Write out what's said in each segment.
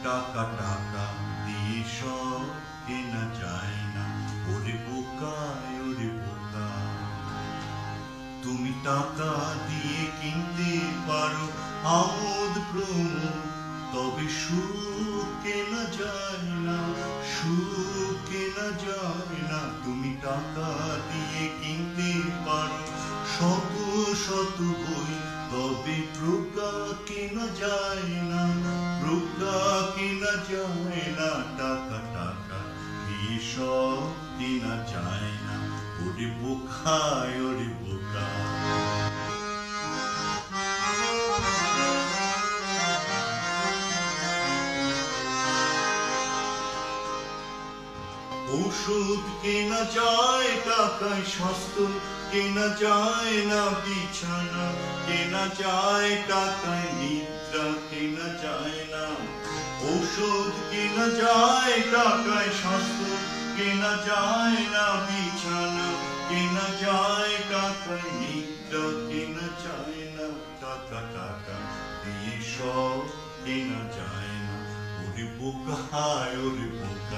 টাকা টাকা দিয়ে সব কেনা যায় না। ওরে বোকা, ওরে বোকা, তুমি টাকা দিয়ে কিনতে পারো আমোদ প্রমোদ, তবে সুখ কেনা যায় না, সুখ কেনা যায় না। তুমি টাকা দিয়ে কিনতে পারো শত শত বই, তবে প্রজ্ঞা কেনা যায় না, প্রজ্ঞা কেনা যায় না। টাকা টাকা দিয়ে সব কেনা যায় না। ওরে বোকা, ওরে বোকা। ওষুধ কেনা যায় টাকায়, স্বাস্থ্য কেনা যায় না, বিছানা কেনা যায় টাকায়, নিদ্রা কেনা যায় না। ওষুধ কেনা যায় টাকায়, স্বাস্থ্য কেনা যায় না, বিছানা কেনা যায় টাকায়, নিদ্রা কেনা যায় না। টাকা টাকা দিয়ে সব কেনা যায় না। ওরে বোকা, ওরে বোকা।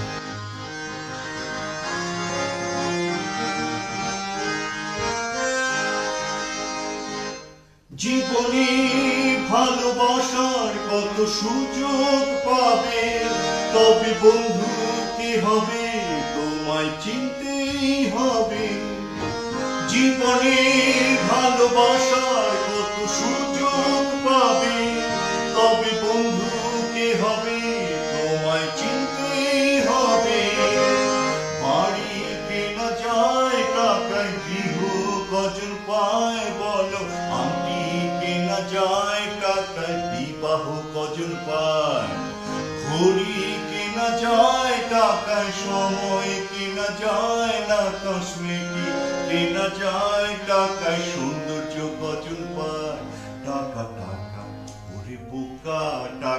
জীবনে ভালোবাসার কত সুযোগ পাবে, তবে বন্ধু কে হবে তোমায় চিনতেই হবে। জীবনে ভালোবাসার কত সুযোগ পাবে, তবে বন্ধু কে হবে তোমায় চিনতেই হবে। বাড়ি কেনা যায় টাকায়, গৃহ কজন পায় বলো, আংটি কেনা যায় টাকায়, বিবাহ কজন পায়। ঘড়ি কেনা যায় টাকায়, সময় কেনা যায় না, কসমেটিক কেনা যায় টাকায়, সৌন্দর্য কজন পায়। টাকা টাকা ওরে বোকা, টাকা